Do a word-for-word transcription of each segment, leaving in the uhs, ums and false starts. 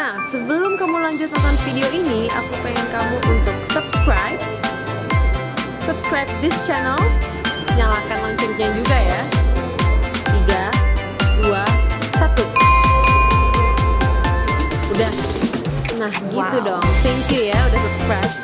Nah, sebelum kamu lanjut nonton video ini, aku pengen kamu untuk subscribe, subscribe this channel, nyalakan loncengnya juga ya. Tiga, dua, satu. Udah. Nah, gitu Wow. dong. Thank you ya udah subscribe.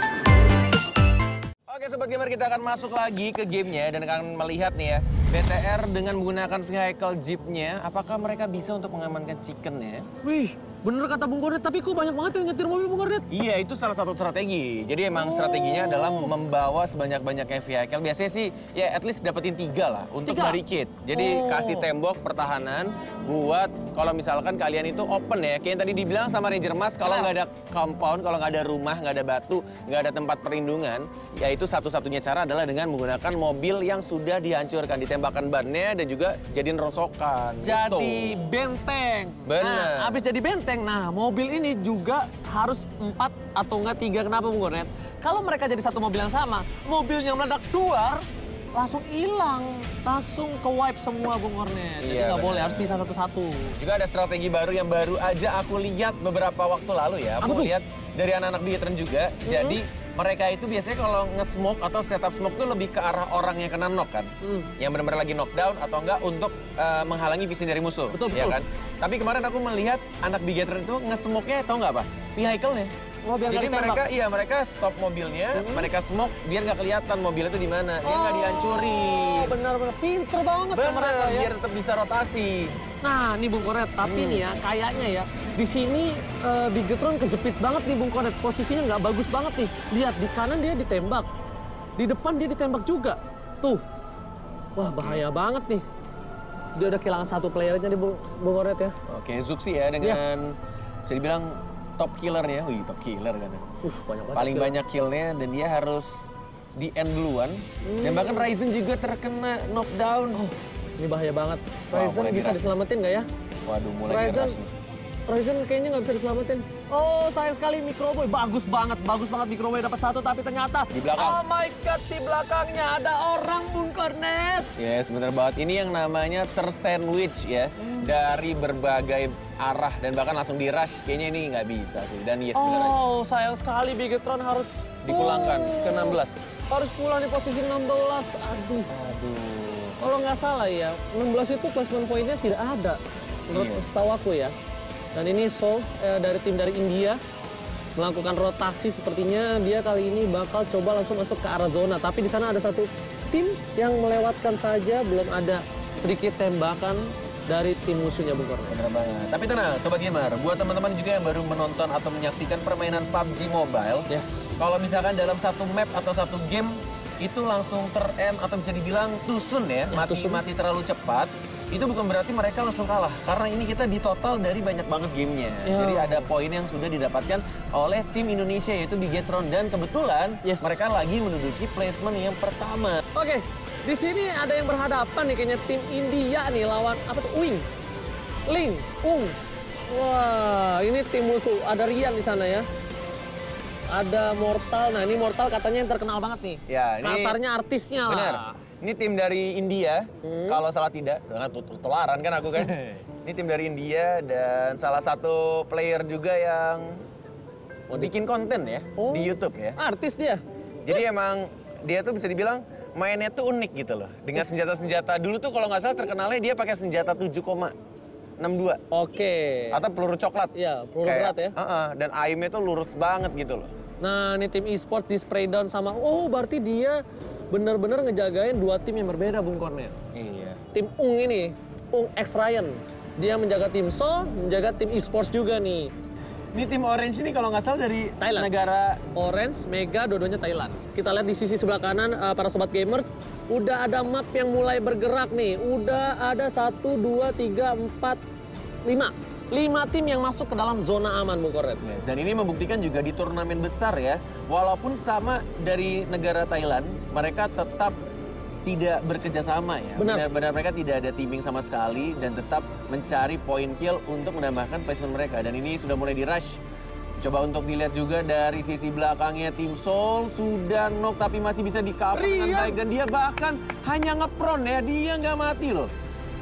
Oke Sobat Gamer, kita akan masuk lagi ke gamenya dan akan melihat nih ya B T R dengan menggunakan vehicle jeepnya, apakah mereka bisa untuk mengamankan chickennya? Wih, bener kata Bung Kornet, tapi kok banyak banget yang nyetir mobil Bung Kornet? Iya, itu salah satu strategi. Jadi emang Oh. strateginya adalah membawa sebanyak-banyaknya vehicle. Biasanya sih ya at least dapetin tiga lah untuk Tiga? barricade. Jadi Oh. kasih tembok pertahanan buat kalau misalkan kalian itu open ya. Kayak yang tadi dibilang sama Ranger Mas, kalau nggak ada compound, kalau nggak ada rumah, nggak ada batu, nggak ada tempat perlindungan, ya itu satu-satunya cara adalah dengan menggunakan mobil yang sudah dihancurkan, ditembakkan bannya dan juga jadiin rosokan. Jadi Gitu. benteng. Bener. Nah, abis jadi benteng, nah mobil ini juga harus empat atau enggak tiga. Kenapa Bung Kornet? Kalau mereka jadi satu mobil yang sama, mobilnya meledak keluar, langsung hilang. Langsung ke wipe semua Bung Kornet. Jadi Iya, nggak boleh, bener. harus pisah satu-satu. Juga ada strategi baru yang baru aja aku lihat beberapa waktu lalu ya. Apa Aku tuh? lihat dari anak-anak Bigetron juga. Jadi mereka itu biasanya kalau nge-smoke atau setup smoke tuh lebih ke arah orang yang kena knock kan. Hmm. Yang benar-benar lagi knockdown atau enggak untuk uh, menghalangi visi dari musuh. Betul, ya betul. kan? Tapi kemarin aku melihat anak Bigetron itu nge-smoke-nya tau nggak apa? Vehicle-nya. Oh, biar nggak Jadi ditembak. mereka, iya mereka stop mobilnya, Hmm. mereka smoke biar nggak kelihatan mobilnya itu di mana, biar nggak Oh, dihancurin. benar-benar pinter banget ya mereka Bener, ya. biar tetap bisa rotasi. Nah, nih Bung Kornet, tapi Hmm. nih ya, kayaknya ya, di sini eh, Bigetron kejepit banget nih Bung Kornet. Posisinya nggak bagus banget nih. Lihat, di kanan dia ditembak. Di depan dia ditembak juga. Tuh. Wah, bahaya banget nih. Dia udah kehilangan satu playernya nih Bung, Bung Kornet ya. Oke, Zuxi ya dengan bisa dibilang top killernya. Wih, top killer kan. Uh, banyak banget. Paling kill. banyak killnya dan dia harus di end duluan. Dan bahkan Ryzen juga terkena knockdown. Oh, ini bahaya banget. Wah, Ryzen mulai bisa diras. diselamatin nggak ya? Waduh, mulai Ryzen, diras nih. Ryzen kayaknya nggak bisa diselamatin. Oh, sayang sekali Microboy. Bagus banget, bagus banget Microboy dapat satu. Tapi ternyata, Di belakang. oh my God, di belakangnya ada orang Bung Kornet. Yes, bener banget. Ini yang namanya tersandwich ya. Dari berbagai arah dan bahkan langsung di rush. Kayaknya ini nggak bisa sih. Dan yes, bener aja. Oh, sayang sekali Bigetron harus Dipulangkan Oh, ke enam belas. Harus pulang di posisi enam belas. Aduh. Aduh. Kalau nggak salah ya, enam belas itu placement pointnya tidak ada. Menurut Iya. setahu aku ya. Dan ini Soul eh, dari tim dari India melakukan rotasi, sepertinya dia kali ini bakal coba langsung masuk ke arah zona. Tapi di sana ada satu tim yang melewatkan saja, belum ada sedikit tembakan dari tim musuhnya Bung Kornet. Bener banget. Tapi tenang, Sobat Gamer. Buat teman-teman juga yang baru menonton atau menyaksikan permainan P U B G Mobile. Yes. Kalau misalkan dalam satu map atau satu game, itu langsung ter-end atau bisa dibilang tusun ya, Ya, mati tusun. mati terlalu cepat. Itu bukan berarti mereka langsung kalah. Karena ini kita di total dari banyak banget gamenya. Ya. Jadi ada poin yang sudah didapatkan oleh tim Indonesia yaitu Bigetron. Dan kebetulan Yes. mereka lagi menduduki placement yang pertama. Oke, di sini ada yang berhadapan nih kayaknya tim India nih lawan apa tuh? Wing, Ling, Ung. Wah, ini tim musuh. Ada Rian di sana ya. Ada Mortal. Nah, ini Mortal katanya yang terkenal banget nih. Ya, ini Kasarnya artisnya lah. bener. Ini tim dari India, Hmm. kalau salah tidak, dengan tut- tularan kan aku kan. Ini tim dari India dan salah satu player juga yang bikin konten ya Oh. di YouTube ya. Artis dia. Jadi emang dia tuh bisa dibilang mainnya tuh unik gitu loh. Dengan senjata-senjata dulu tuh kalau nggak salah terkenalnya dia pakai senjata tujuh koma enam dua Oke. atau peluru coklat. Iya, peluru Kayak, berat ya. uh-uh, dan aimnya tuh lurus banget gitu loh. Nah, ini tim e-sport di spray down sama, oh berarti dia bener-bener ngejagain dua tim yang berbeda Bung Kornet. Iya. Tim Ung ini, Ung X Ryan. Dia menjaga tim Seoul, menjaga tim e-sports juga nih. Ini tim Orange ini kalau nggak salah dari Thailand. negara Orange, Mega, dua-duanya Thailand. Kita lihat di sisi sebelah kanan, uh, para sobat gamers, udah ada map yang mulai bergerak nih. Udah ada satu, dua, tiga, empat, lima. Lima tim yang masuk ke dalam zona aman, Bung Kornet. Yes, dan ini membuktikan juga di turnamen besar ya, walaupun sama dari negara Thailand, mereka tetap tidak bekerja sama ya. Benar. Benar-benar mereka tidak ada teaming sama sekali dan tetap mencari point kill untuk menambahkan placement mereka. Dan ini sudah mulai di rush. Coba untuk dilihat juga dari sisi belakangnya tim Seoul sudah knock tapi masih bisa di cover dengan Rian. baik. Dan dia bahkan hanya ngepron ya, dia nggak mati loh.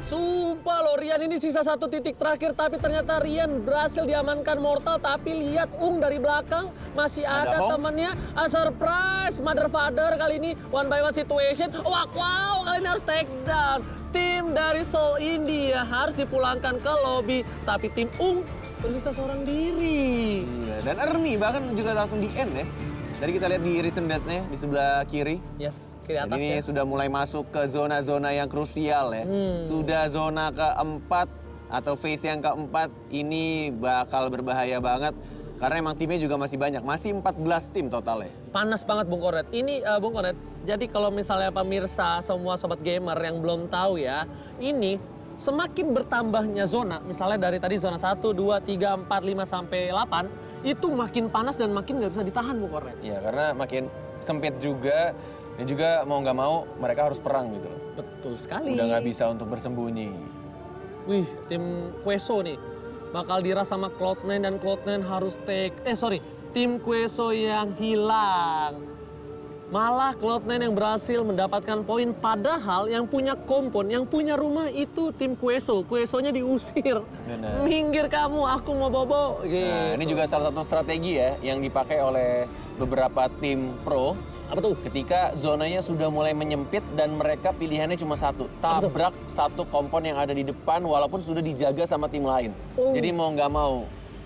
Sumpah loh, Rian ini sisa satu titik terakhir, tapi ternyata Rian berhasil diamankan mortal. Tapi lihat Ung dari belakang masih ada, ada temennya. A surprise, mother father kali ini one by one situation. Wow, wow, kali ini harus take down. Tim dari Seoul India harus dipulangkan ke lobby, tapi tim Ung tersisa seorang diri. Iya, dan Ernie bahkan juga langsung di end ya. Tadi kita lihat di recent death-nya di sebelah kiri. Yes, kiri atas ini ya. sudah mulai masuk ke zona-zona yang krusial ya. Hmm. Sudah zona keempat atau phase yang keempat ini bakal berbahaya banget. Karena emang timnya juga masih banyak, masih empat belas tim totalnya. Panas banget Bung Kornet. Ini uh, Bung Kornet, jadi kalau misalnya pemirsa semua sobat gamer yang belum tahu ya, ini semakin bertambahnya zona, misalnya dari tadi zona satu, dua, tiga, empat, lima, sampai delapan, itu makin panas dan makin nggak bisa ditahan Bung Kornet. Iya, karena makin sempit juga, dan juga mau nggak mau mereka harus perang gitu loh. Betul sekali. Udah nggak bisa untuk bersembunyi. Wih, tim Queso nih bakal diras sama Cloud nine dan Cloud nine harus take, eh sorry, tim Queso yang hilang. Malah Cloud nine yang berhasil mendapatkan poin, padahal yang punya kompon, yang punya rumah itu tim Queso. Quesonya diusir. Benar. Minggir kamu, aku mau bobo. Gitu. Nah, ini juga salah satu strategi ya yang dipakai oleh beberapa tim pro. Apa tuh? Ketika zonanya sudah mulai menyempit dan mereka pilihannya cuma satu. Tabrak satu kompon yang ada di depan walaupun sudah dijaga sama tim lain. Oh. Jadi mau nggak mau.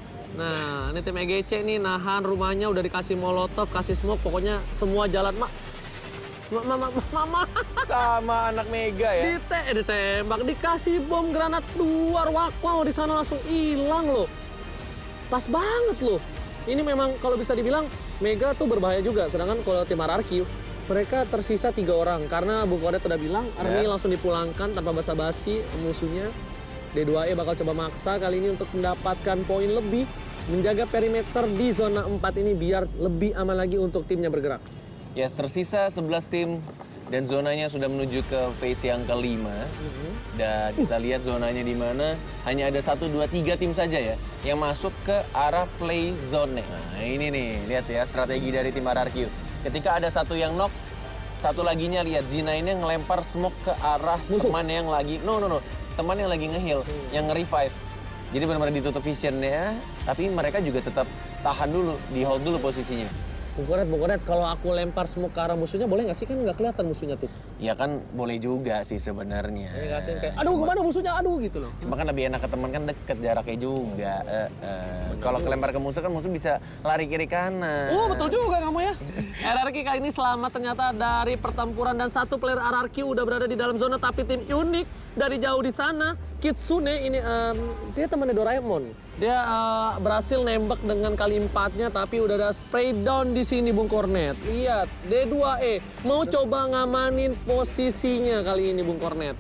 Nah, ini tim E G C nih nahan rumahnya, udah dikasih molotov, kasih smoke, pokoknya semua jalan, Mak. Mama, mama, sama anak Mega ya. Dite, ditembak, dikasih bom granat luar, wow, di sana langsung hilang loh. Pas banget loh. Ini memang kalau bisa dibilang Mega tuh berbahaya juga, sedangkan kalau tim R R Q mereka tersisa tiga orang karena Bung Kodet udah bilang Army yeah. langsung dipulangkan tanpa basa-basi musuhnya. D dua E bakal coba maksa kali ini untuk mendapatkan poin lebih, menjaga perimeter di zona empat ini biar lebih aman lagi untuk timnya bergerak. Ya, yes, tersisa sebelas tim dan zonanya sudah menuju ke phase yang kelima. Uh-huh. Dan kita uh. lihat zonanya di mana, hanya ada satu, dua, tiga tim saja ya yang masuk ke arah play zone. Nah, ini nih, lihat ya strategi dari tim R R Q. Ketika ada satu yang knock, satu laginya lihat Z nine nya ngelempar smoke ke arah musuh. Teman yang lagi, no no no. teman yang lagi nge-heal, hmm. yang nge-revive. Jadi benar-benar ditutup visionnya, tapi mereka juga tetap tahan dulu, di-hold dulu posisinya. Bung Kodet, Bung Kodet, kalau aku lempar smoke ke arah musuhnya boleh nggak sih? Kan nggak kelihatan musuhnya tuh. Ya kan boleh juga sih sebenarnya. Ya, sih, kayak, aduh Cuma, gimana musuhnya, aduh gitu loh. Cuma kan lebih enak ke teman kan deket jaraknya juga. Uh, uh. Kalau kelempar ke musuh kan musuh bisa lari kiri kanan. Oh betul juga kamu ya. R R Q kali ini selamat ternyata dari pertempuran dan satu player R R Q udah berada di dalam zona, tapi tim unik dari jauh di sana. Kitsune ini um, dia temannya Doraemon. Dia uh, berhasil nembak dengan kali empatnya, tapi udah ada spray down di sini Bung Kornet. Lihat, D dua E mau coba ngamanin posisinya kali ini Bung Kornet.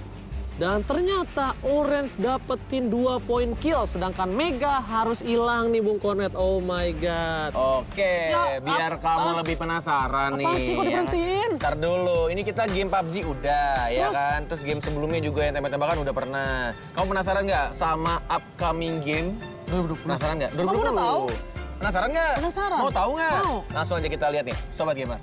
Dan ternyata Orange dapetin dua poin kill, sedangkan Mega harus hilang nih Bung Kornet. Oh my god. Oke, ya, biar kamu lebih penasaran apa nih. Apa sih kok diberhentiin? Ntar dulu, ini kita game P U B G udah Terus? ya kan. Terus game sebelumnya juga yang tembak-tembakan udah pernah. Kamu penasaran nggak sama upcoming game? Penasaran nggak? Kamu udah tahu? Penasaran nggak? Penasaran. Mau tahu nggak? Mau. Langsung aja kita lihat nih, Sobat Gamer.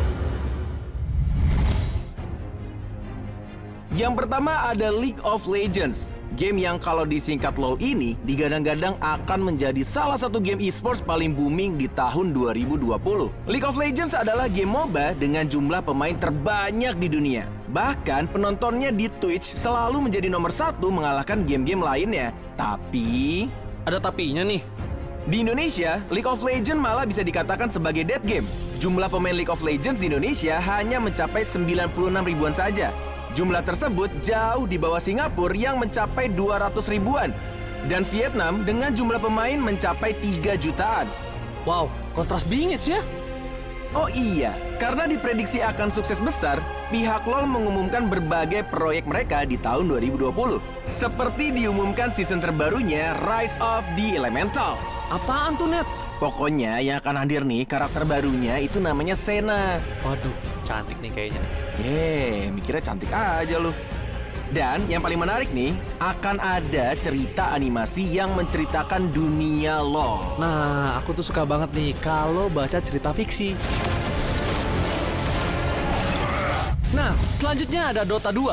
Yang pertama ada League of Legends. Game yang kalau disingkat LoL ini digadang-gadang akan menjadi salah satu game esports paling booming di tahun dua ribu dua puluh. League of Legends adalah game MOBA dengan jumlah pemain terbanyak di dunia. Bahkan penontonnya di Twitch selalu menjadi nomor satu mengalahkan game-game lainnya. Tapi... ada tapinya nih. Di Indonesia, League of Legends malah bisa dikatakan sebagai dead game. Jumlah pemain League of Legends di Indonesia hanya mencapai sembilan puluh enam ribuan saja. Jumlah tersebut jauh di bawah Singapura yang mencapai dua ratus ribuan. Dan Vietnam dengan jumlah pemain mencapai tiga jutaan. Wow, kontras bingit ya? Oh iya, karena diprediksi akan sukses besar, pihak LoL mengumumkan berbagai proyek mereka di tahun dua ribu dua puluh. Seperti diumumkan season terbarunya Rise of the Elemental. Apaan tuh, Net? Pokoknya yang akan hadir nih, karakter barunya itu namanya Senna. Waduh, cantik nih kayaknya. Yeay, mikirnya cantik aja lu. Dan yang paling menarik nih, akan ada cerita animasi yang menceritakan dunia LoL. Nah, aku tuh suka banget nih kalau baca cerita fiksi. Nah, selanjutnya ada Dota dua.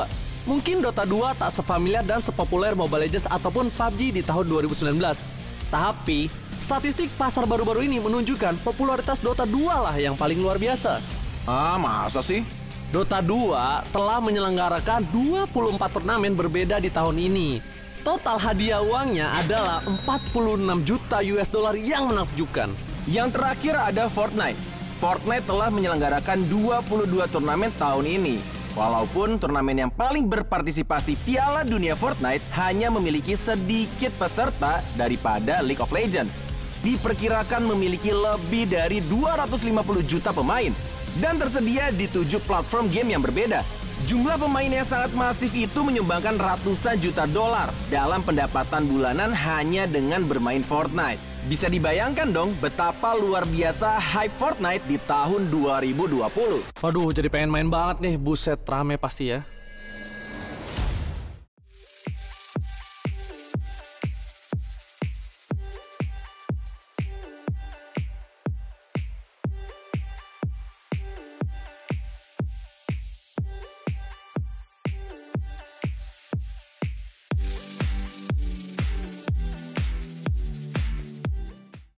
Mungkin Dota dua tak sefamiliar dan sepopuler Mobile Legends ataupun P U B G di tahun dua ribu sembilan belas. Tapi, statistik pasar baru-baru ini menunjukkan popularitas Dota dua lah yang paling luar biasa. Ah, masa sih? Dota dua telah menyelenggarakan dua puluh empat turnamen berbeda di tahun ini. Total hadiah uangnya adalah empat puluh enam juta U S dollar yang menakjubkan. Yang terakhir ada Fortnite. Fortnite telah menyelenggarakan dua puluh dua turnamen tahun ini. Walaupun turnamen yang paling berpartisipasi Piala Dunia Fortnite hanya memiliki sedikit peserta daripada League of Legends. Diperkirakan memiliki lebih dari dua ratus lima puluh juta pemain dan tersedia di tujuh platform game yang berbeda. Jumlah pemain yang sangat masif itu menyumbangkan ratusan juta dolar dalam pendapatan bulanan hanya dengan bermain Fortnite. Bisa dibayangkan dong betapa luar biasa hype Fortnite di tahun dua ribu dua puluh. Waduh, jadi pengen main banget nih. Buset, rame pasti ya.